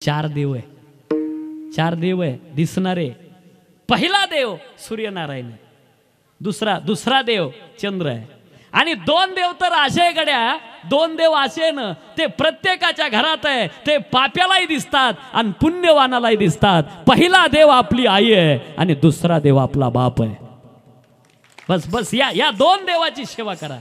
चार देव आहे, चार देव आहे दिसणारे. पहिला देव सूर्यनारायण आहे, दुसरा देव चंद्र आहे, आणि दोन देव तर असे गड्या, दोन देव असे ना ते प्रत्येकाच्या घरात आहे. ते पाप्यालाही दिसतात आणि पुण्यवानालाही दिसतात. पहिला देव आपली आई आहे आणि दुसरा देव आपला बाप आहे. बस बस या दोन देवाची सेवा करा,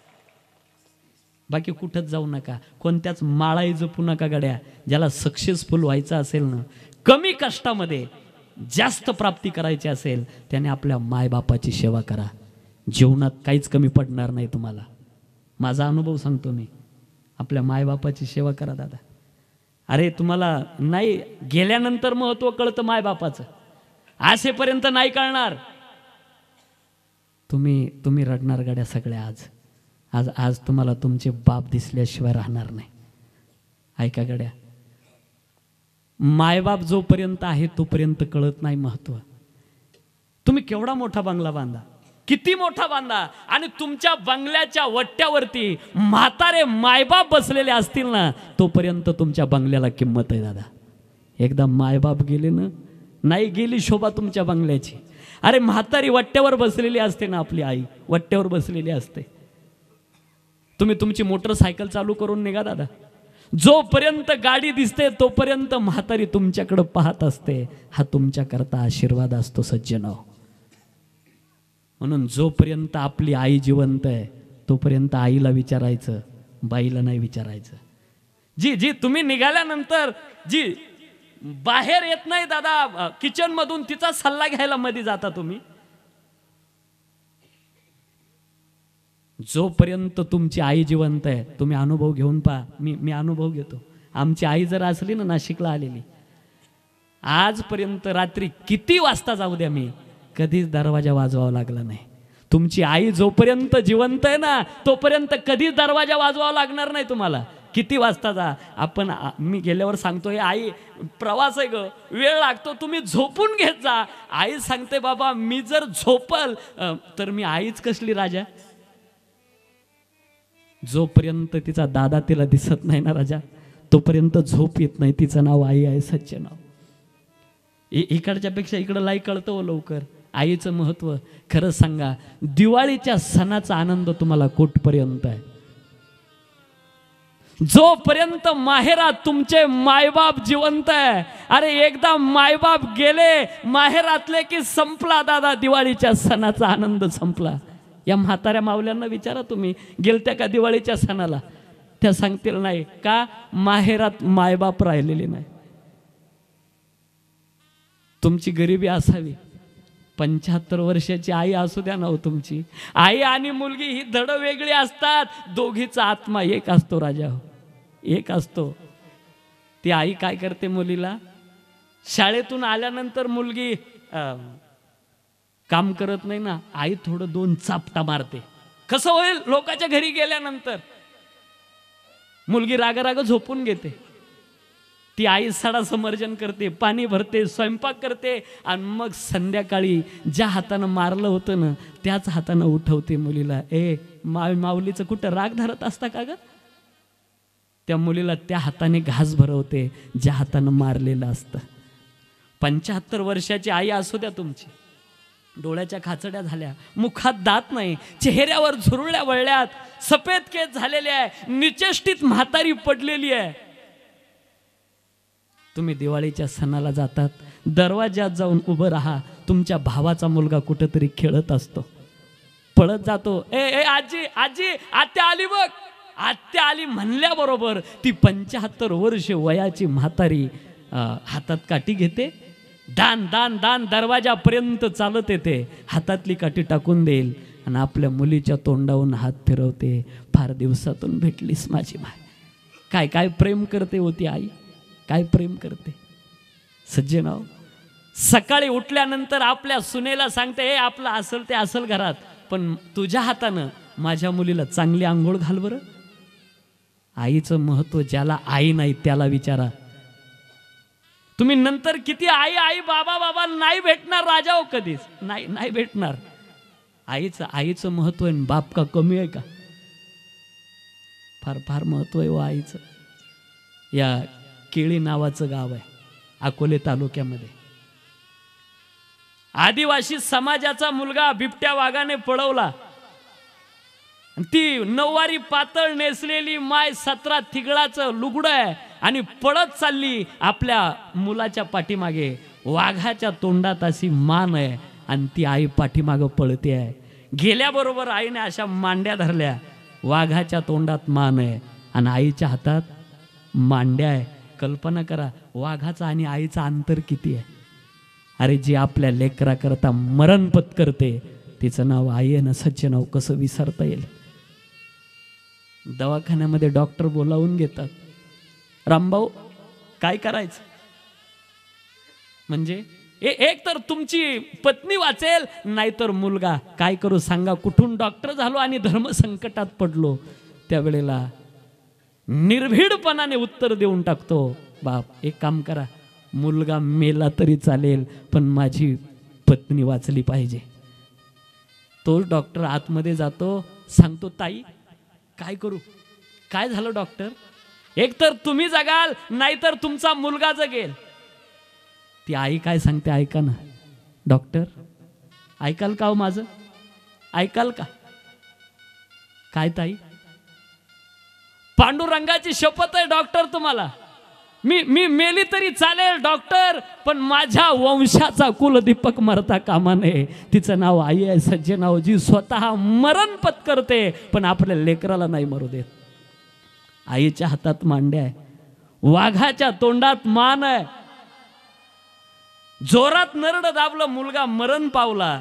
बाकी कुठंच जाऊ नका. कोणत्याच माळाई जपू नका गड्या. ज्याला सक्सेसफुल व्हायचं असेल ना, कमी कष्टामध्ये जास्त प्राप्ती करायची असेल, त्याने आपल्या मायबापाची सेवा करा. जीवनात काहीच कमी पडणार नाही तुम्हाला. माझा अनुभव सांगतो मी. आपल्या मायबापाची सेवा करा दादा. अरे तुम्हाला नाही गेल्यानंतर महत्व कळतं मायबापाचं, असेपर्यंत नाही कळणार. तुम्ही रडणार गाड्या सगळ्या. आज तुम्हाला तुमचे बाप दिसल्याशिवाय राहणार नाही. ऐका गड्या, मायबाप जोपर्यंत आहे तोपर्यंत कळत नाही महत्व. तुम्ही केवढा मोठा बंगला बांधा, किती मोठा बांधा, आणि तुमच्या बंगल्याच्या वट्ट्यावरती म्हातारे मायबाप बसलेले असतील ना, तोपर्यंत तुमच्या बंगल्याला किंमत आहे दादा. एकदा मायबाप गेले ना, नाही गेली शोभा तुमच्या बंगल्याची. अरे म्हातारी वट्ट्यावर बसलेली असते ना, आपली आई वट्ट्यावर बसलेली असते. तुम्ही तुमची मोटरसायकल चालू करून निघा दादा, जोपर्यंत गाडी दिसते तोपर्यंत म्हातारी तुमच्याकडे पाहत असते. हा तुमच्याकरता आशीर्वाद असतो सज्जनो. म्हणून जोपर्यंत आपली आई जिवंत आहे तोपर्यंत आईला विचारायचं, बाईला नाही विचारायचं. जी तुम्ही निघाल्यानंतर जी बाहेर येत नाही दादा किचन मधून, तिचा सल्ला घ्यायला मध्ये जाता तुम्ही. जोपर्यंत तुमची आई जिवंत आहे, तुम्ही अनुभव घेऊन पहा. मी अनुभव घेतो. आमची आई जर असली ना, नाशिकला आलेली, आजपर्यंत रात्री किती वाजता जाऊ द्या, मी कधीच दरवाजा वाजवावा लागला नाही. तुमची आई जोपर्यंत जिवंत आहे ना, तोपर्यंत कधीच दरवाजा वाजवावा लागणार नाही तुम्हाला. किती वाजता जा. मी गेल्यावर सांगतो, हे आई प्रवास आहे ग, वेळ लागतो, तुम्ही झोपून घेत जा. आई सांगते, बाबा मी जर झोपल तर मी आईच कसली राजा. जोपर्यंत तिचा दादा तिला दिसत नाही ना राजा, तोपर्यंत झोप येत नाही. तिचं नाव आई आहे, सच्चे नाव. इकडच्या पेक्षा इकडं लाई कळतं हो लवकर आईचं महत्व. खरं सांगा, दिवाळीच्या सणाचा आनंद तुम्हाला कुठपर्यंत आहे? जोपर्यंत माहेरात तुमचे मायबाप जिवंत आहे. अरे एकदा मायबाप गेले माहेरातले की संपला दादा, दिवाळीच्या सणाचा आनंद संपला. या म्हाताऱ्या मावल्यांना विचारा तुम्ही, गेलत्या का दिवाळीच्या सणाला? त्या सांगतील नाही. का? माहेरात मायबाप राहिलेले नाही. तुमची गरिबी असावी, 75 वर्षाची आई असू द्या ना हो. तुमची आई आणि मुलगी ही धड वेगळी असतात, दोघीचा आत्मा एक असतो राजा हो, एक असतो. ती आई काय करते मुलीला? शाळेतून आल्यानंतर मुलगी काम करत नाही ना, आई थोडं 2 चापटा मारते. कसं होईल लोकांच्या घरी गेल्यानंतर? मुलगी राग झोपून घेते. ती आई सडा समर्जन करते, पाणी भरते, स्वयंपाक करते, आणि मग संध्याकाळी ज्या हातानं मारलं होतं ना त्याच हातानं उठवते मुलीला. माऊलीचं कुठं राग धरत असता का ग? त्या मुलीला त्या हाताने घास भरवते ज्या हातानं मारलेलं असतं. 75 वर्षाची आई असू द्या तुमची, डोळ्याच्या खाचड्या झाल्या, मुखात दात नाही, चेहऱ्यावर झुरळ्या वळल्यात, सफेद केस झालेले आहे, निचेष्टित म्हातारी पडलेली आहे. तुम्ही दिवाळीच्या सणाला जातात, दरवाजात जाऊन उभं राहा. तुमच्या भावाचा मुलगा कुठेतरी खेळत असतो, पळत जातो. ए आजी आजी, आत्या आली बघ. आत्या आली म्हणल्याबरोबर ती 75 वर्ष वयाची म्हातारी हातात काठी घेते, दान दान दान दरवाजापर्यंत चालत येते, हातातली काठी टाकून देईल आणि आपल्या मुलीच्या तोंडावरून हात फिरवते. फार दिवसातून भेटलीस माझी माय. काय काय प्रेम करते होती आई, काय प्रेम करते सज्जनाव. सकाळी उठल्यानंतर आपल्या सुनेला सांगते, हे आपलं असेल ते असेल घरात, पण तुझ्या हातानं माझ्या मुलीला चांगली आंघोळ घाल बरं. आईचं महत्व ज्याला आई नाही त्याला विचारा. तुम्ही नंतर किती आई आई बाबा बाबा नाही भेटणार राजा हो, कधीच नाही भेटणार. आईचं महत्व आहे. बाप का कमी आहे का? फार फार महत्व आहे हो आईचं. या केळी नावाचं गाव आहे अकोले तालुक्यामध्ये. आदिवासी समाजाचा मुलगा बिबट्या वाघाने पळवला. ती नऊवारी पातळ नेसलेली माय 17 थिगळाचं लुगडं आहे आणि पळत चालली आपल्या मुलाच्या पाठीमागे. वाघाच्या तोंडात अशी मान आहे आणि ती आई पाठीमागं पळते आहे. गेल्याबरोबर आईने अशा मांड्या धरल्या. वाघाच्या तोंडात मान आहे आणि आईच्या हातात मांड्या आहे. कल्पना करा वाघाचा आणि आईचा अंतर किती आहे. अरे जी आपल्या लेकराकरता मरण पत्करते तिचं नाव आई आहे ना, सच्चे नाव कसं विसरता येईल. दवाखान्यामध्ये डॉक्टर बोलावून घेतात. रामभाऊ काय करायचं म्हणजे एक तर तुमची पत्नी वाचेल नाहीतर मुलगा. काय करू सांगा. कुठून डॉक्टर झालो आणि धर्मसंकटात पडलो. त्यावेळेला निर्भीडपणाने उत्तर देऊन टाकतो, बाप एक काम करा, मुलगा मेला तरी चालेल पण माझी पत्नी वाचली पाहिजे. तो डॉक्टर आतमध्ये जातो, सांगतो ताई काय करू. काय झालं डॉक्टर. एक तर तुम्ही जगाल नाहीतर तुमचा मुलगा जगेल. ती आई काय सांगते ऐका ना. डॉक्टर ऐकाल का हो माझं, ऐकाल का. काय ताई. पांडुरंगाची शपथ आहे डॉक्टर तुम्हाला, मी मेली तरी चालेल डॉक्टर पण माझ्या वंशाचा कुलदीपक मरता कामा नये. तिचं नाव आई आहे सज्जे नाव, जी स्वतः मरण पत्करते पण आपल्या लेकराला नाही मरू देत. आईच्या हातात मांड्या आहे, वाघाच्या तोंडात मान आहे. जोरात नरड दाबलं, मुलगा मरण पावला.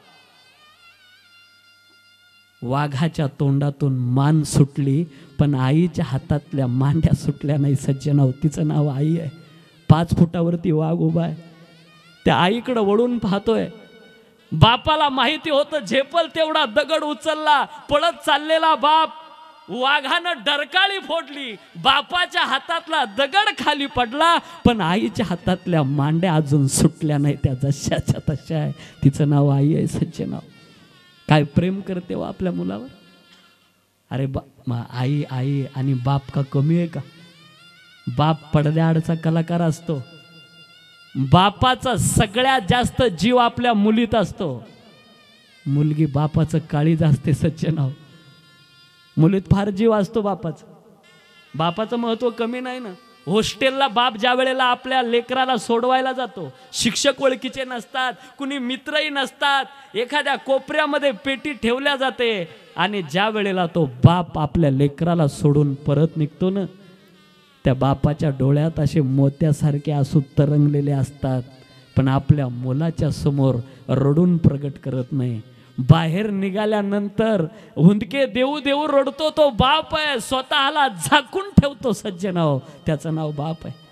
वाघाच्या तोंडातून मान सुटली पण आईच्या हातातल्या मांड्या सुटल्या नाही. सज्जनाव तिचं नाव आई आहे. 5 फुटावरती वाघ उभा आहे. त्या आईकडे वळून पाहतोय. बापाला माहिती होतं झेपल तेवढा दगड उचलला. पळत चाललेला बाप वाघानं डरकाळी फोडली. बापाच्या हातातला दगड खाली पडला पण आईच्या हातातल्या मांड्या अजून सुटल्या नाही. त्या जशाच्या तशा आहे. तिचं नाव आई आहे सज्जनाव. काय प्रेम करते हो आपल्या मुलावर. अरे आई आई आणि बाप का कमी आहे का. बाप पडद्याआडचा कलाकार असतो. बापाचा सगळ्यात जास्त जीव आपल्या मुलीत असतो. मुलगी बापाचं काळीज असते सज्जनाव. मुलीत फार जीव असतो बापाचा. बापाचं महत्व कमी नाही ना. हॉस्टेलला बाप ज्या वेळेला आपल्या लेकराला सोडवायला जातो, शिक्षक ओळखीचे नसतात, कुणी मित्रही नसतात, एखाद्या कोपऱ्यामध्ये पेटी ठेवल्या जाते आणि ज्या वेळेला तो बाप आपल्या लेकराला सोडून परत निघतो ना, त्या बापाच्या डोळ्यात असे मोत्यासारखे आसू तरंगलेले असतात पण आपल्या मुलाच्या समोर रडून प्रगट करत नाही. बाहेर निघाल्यानंतर हुंदके देऊ देऊ रडतो तो बाप आहे. स्वतःला झाकून ठेवतो सज्जनाव, त्याचं नाव बाप आहे.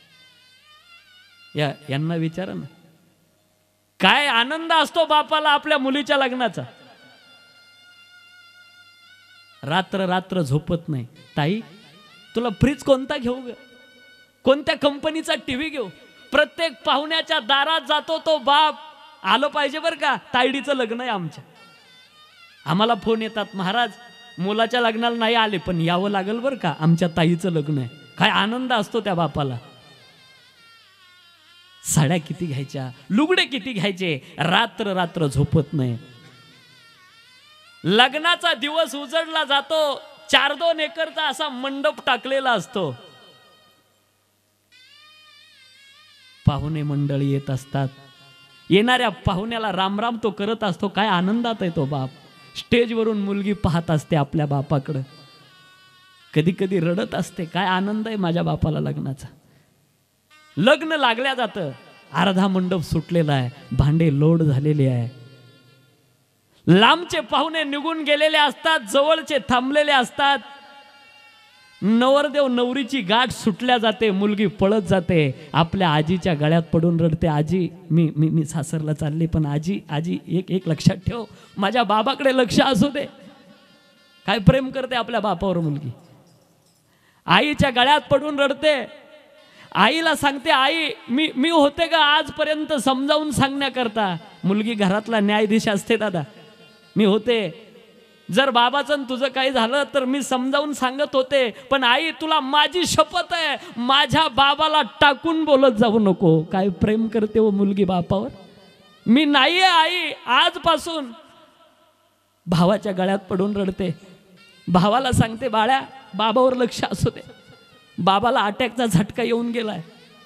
यांना विचारा ना काय आनंद असतो बापाला आपल्या मुलीच्या लग्नाचा. रात्र रात्र झोपत नाही. ताई तुला फ्रीज कोणता घेऊ ग, कोणत्या कंपनीचा टीव्ही घेऊ. प्रत्येक पाहुण्याच्या दारात जातो तो बाप. आलं पाहिजे बरं का, तायडीचं लग्न आहे आमच्या. आम्हाला फोन येतात, महाराज मुलाच्या लग्नाला नाही आले पण यावं लागेल बरं का, आमच्या ताईचं लग्न आहे. काय आनंद असतो त्या बापाला. साड्या किती घ्यायच्या, लुगडे किती घ्यायचे, रात्र रात्र झोपत नाही. लग्नाचा दिवस उजडला जातो. 4-2 एकरचा असा मंडप टाकलेला असतो. पाहुणे मंडळी येत असतात. येणाऱ्या पाहुण्याला रामराम तो करत असतो. काय आनंदात आहे तो बाप. स्टेजवरून मुलगी पाहत असते आपल्या बापाकडं, कधी कधी रडत असते. काय आनंद आहे माझ्या बापाला लग्नाचा. लग्न लागल्या जातं. अर्धा मंडप सुटलेला आहे, भांडे लोड झालेले आहे. लांबचे पाहुणे निघून गेलेले असतात, जवळचे थांबलेले असतात. नवरदेव नवरीची गाठ सुटल्या जाते. मुलगी पळत जाते, आपल्या आजीच्या गळ्यात पडून रडते. आजी मी सासरला चालले पण आजी आजी एक लक्षात ठेव, माझ्या बाबाकडे लक्ष असू दे. काय प्रेम करते आपल्या बापावर मुलगी. आईच्या गळ्यात पडून रडते. आईला सांगते, आई मी होते का आजपर्यंत समजावून सांगण्याकरता. मुलगी घरातला न्यायाधीश असते. दादा मी होते, जर बाबाचं आणि तुझं काही झालं तर मी समजावून सांगत होते, पण आई तुला माझी शपथ आहे, माझ्या बाबाला टाकून बोलत जाऊ नको. काय प्रेम करते हो मुलगी बापावर. मी नाहीये आई, आजपासून भावाच्या गळ्यात पडून रडते. भावाला सांगते बाळ्या बाबावर लक्ष असू दे, बाबाला अटॅकचा झटका येऊन गेलाय.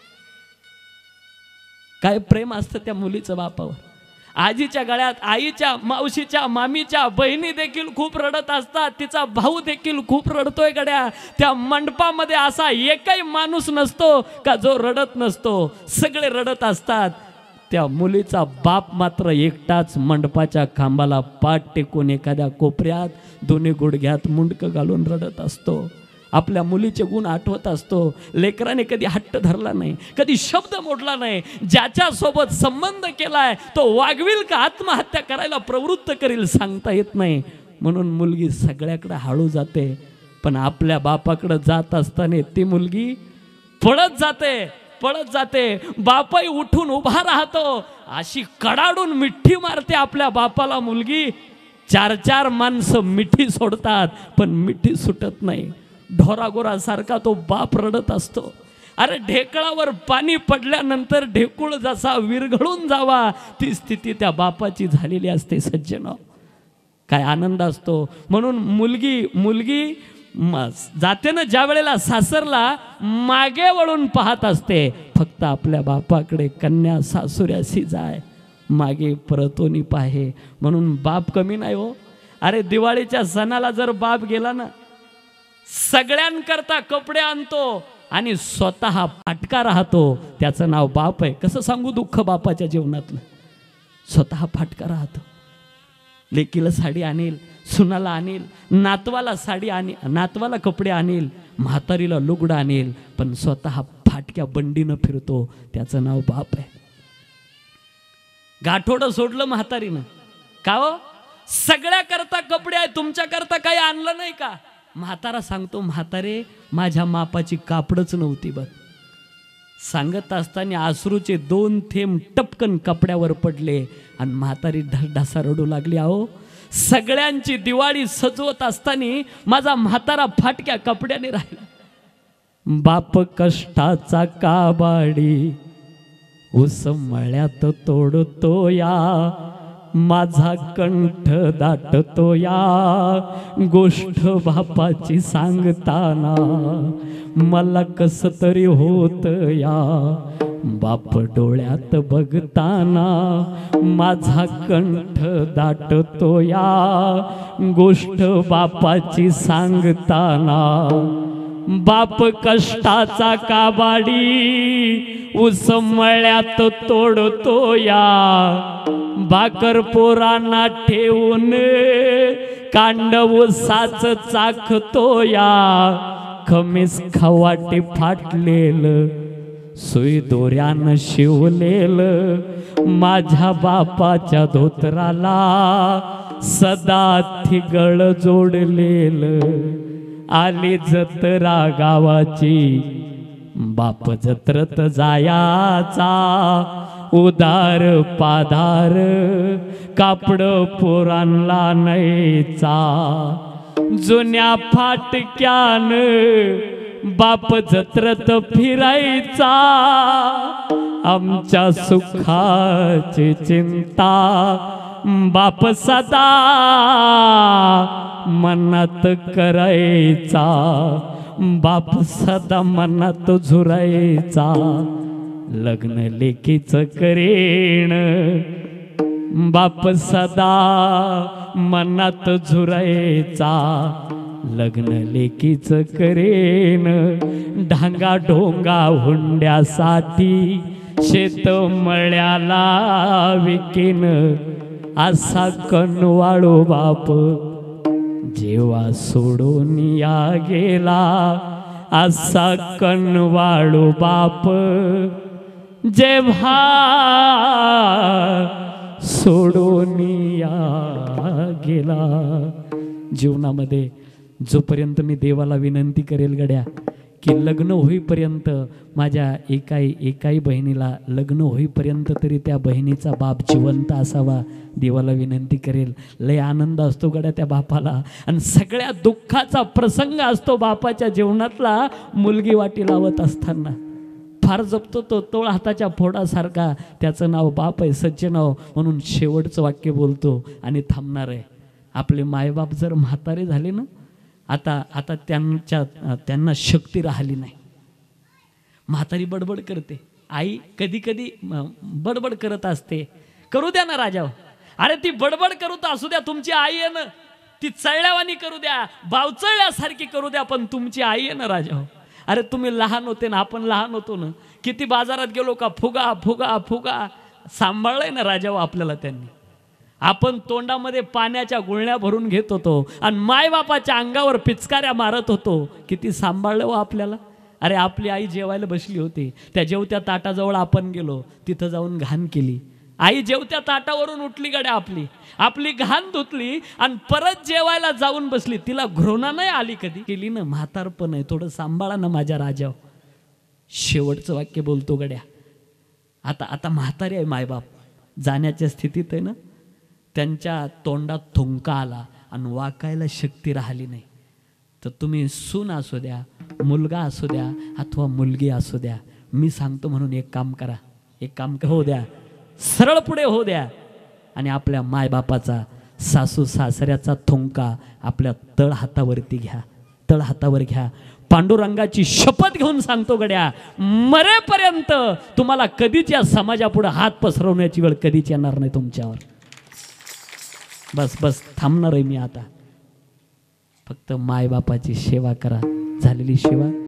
काय प्रेम असतं त्या मुलीचं बापावर. आजीच्या गळ्यात, आईच्या, मावशीच्या, मामीच्या बहिणी देखील खूप रडत असतात. तिचा भाऊ देखील खूप रडतोय गड्या. त्या मंडपामध्ये असा एकही माणूस नसतो का जो रडत नसतो, सगळे रडत असतात. त्या मुलीचा बाप मात्र एकटाच मंडपाच्या खांबाला पाठ टेकून एखाद्या कोपऱ्यात दोन्ही गुडघ्यात मुंडकं घालून रडत असतो. आपल्या मुलीचे गुण आठवत असतो. लेकराने कधी हट्ट धरला नाही, कधी शब्द मोडला नाही. ज्याच्यासोबत संबंध केलाय तो वागविल का आत्महत्या करायला प्रवृत्त करील सांगता येत नाही. म्हणून मुलगी सगळ्याकडे हळू जाते, पण आपल्या बापाकडे जात असताना ती मुलगी पळत जाते, पळत जाते. बापाई उठून उभा राहतो, अशी कडाडून मिठी मारते आपल्या बापाला मुलगी. 4-4 माणसं मिठी सोडतात पण मिठी सुटत नाही. ढोरागोरासारखा तो बाप रडत असतो. अरे ढेकळावर पाणी पडल्यानंतर ढेकूळ जसा विरघळून जावा ती स्थिती त्या बापाची झालेली असते. सज्जनो, काय आनंद असतो. म्हणून मुलगी जाते ना ज्या वेळेला सासरला, मागे वळून पाहत असते. फक्त आपल्या बापाकडे कन्या सासुऱ्याशी जाय, मागे परतोनी पाहे. म्हणून बाप कमी नाही हो. अरे दिवाळीच्या सणाला जर बाप गेला ना, सगळ्यांकरता कपडे आणतो आणि स्वतः फाटका राहतो, त्याचं नाव बाप आहे. कसं सांगू दुःख बापाच्या जीवनातलं. स्वतः फाटका राहतो. लेकीला साडी आणेल, सुनाला आणेल, नातवाला साडी आणेल, नातवाला कपडे आणेल, म्हातारीला लुगडं आणेल, पण स्वतः फाटक्या बंडीनं फिरतो, त्याचं नाव बाप आहे. गाठोडं सोडलं म्हातारीनं का हो, सगळ्या करता कपडे आहे, तुमच्या करता काही आणलं नाही का. म्हातारा सांगतो, म्हातारे माझ्या मापाची कापडच नव्हती बघ. सांगत असताना अश्रूचे 2 थेंब टपकन कपड्यावर पडले आणि म्हातारी ढसढसा रडू लागली. अहो सगळ्यांची दिवाळी सजवत असताना माझा म्हातारा फाटक्या कपड्याने राहिला. बाप कष्टाचा काबाडी ऊस मळ्यात तोडतो या, माझा कंठ दाटतो या, गोष्ट बापाची सांगताना मला कस तरी होत या, बाप डोळ्यात बघताना माझा कंठ दाटतो या, गोष्ट बापाची सांगताना. बाप कष्टाचा काबाडी ऊस मळ्यात तोडतो या, भाकर पोरांना ठेवून कांड ऊसाच चाखतो या, खमीस खवाटे फाटलेलं सुई दोऱ्यानं शिवलेलं माझ्या बापाच्या धोतराला सदा थिगळ जोडलेलं. आली जत्रा गावाची बाप जत्रत जायाचा, उदार पादार कापड पोरांना न्यायचा, जुन्या फाटक्यान बाप जत्रत फिरायचा, आमच्या सुखाची चिंता बाप सदा मनात करायचा, बाप सदा मनात झुरायचा. लग्न लेकीच करेण बाप सदा मनात झुरायचा, लग्न लेकीच करेन ढांगा ढोंगा हुंड्यासाठी शेत मळ्याला विकीन, असा कनवाळू बाप जेव्हा सोडून या गेला, असा कनवाळू बाप जेव्हा सोडून या गेला. जीवनामध्ये जोपर्यंत मी देवाला विनंती करेल गड्या की लग्न होईपर्यंत माझ्या एकाही बहिणीला लग्न होईपर्यंत तरी त्या बहिणीचा बाप जिवंत असावा, देवाला विनंती करेल. लय आनंद असतो गड्या त्या बापाला, आणि सगळ्या दुःखाचा प्रसंग असतो बापाच्या जीवनातला मुलगी वाटी लावत असताना. फार जपतो तो, तोळ हाताच्या फोडासारखा त्याचं नाव बाप आहे, सज्ज नाव. म्हणून शेवटचं वाक्य बोलतो आणि थांबणार आहे. आपले मायबाप जर म्हातारे झाले ना, आता त्यांना शक्ती राहिली नाही. म्हातारी बडबड करते, आई कधी कधी बडबड करत असते, करू द्या ना राजा. अरे ती बडबड करू तर असू द्या, तुमची आई आहे ना, ती चळल्यावानी करू द्या, बावचळल्यासारखी करू द्या, पण तुमची आई आहे ना राजा. अरे तुम्ही लहान होते ना, आपण लहान होतो ना, किती बाजारात गेलो का फुगा फुगा फुगा सांभाळलंय ना राजा आपल्याला त्यांनी. आपण तोंडामध्ये पाण्याच्या गुळण्या भरून घेत होतो आणि मायबापाच्या अंगावर पिचकाऱ्या मारत होतो, किती सांभाळलं हो आपल्याला. अरे आपली आई जेवायला बसली होती, त्या जेवत्या ताटाजवळ आपण गेलो, तिथं जाऊन घाण केली. आई जेवत्या ताटावरून उठली गड्या, आपली घाण धुतली आणि परत जेवायला जाऊन बसली. तिला घृणा नाही आली कधी? केली ना. म्हातारपण आहे, थोडं सांभाळा ना माझ्या राजाव. शेवटचं वाक्य बोलतो गड्या. आता म्हातारी आहे मायबाप, जाण्याच्या स्थितीत आहे ना, त्यांच्या तोंडात थुंका आला आणि वाकायला शक्ती राहिली नाही. तर तुम्ही सून असू द्या, मुलगा असू द्या अथवा मुलगी असू द्या, मी सांगतो म्हणून एक काम करा, हो द्या, सरळ पुढे हो द्या आणि आपल्या मायबापाचा, सासू सासऱ्याचा थुंका आपल्या तळ हातावरती घ्या, तळ हातावर घ्या. पांडुरंगाची शपथ घेऊन सांगतो गड्या, मरेपर्यंत तुम्हाला कधीच या समाजापुढे हात पसरवण्याची वेळ कधीच येणार नाही तुमच्यावर. बस थांबणार आहे मी आता. फक्त मायबापाची सेवा करा, झालेली सेवा